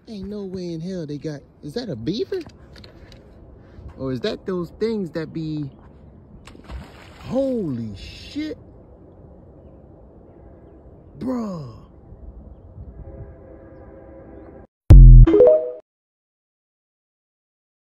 Ain't no way in hell they got... Is that a beaver? Or is that those things that be... Holy shit. Bruh.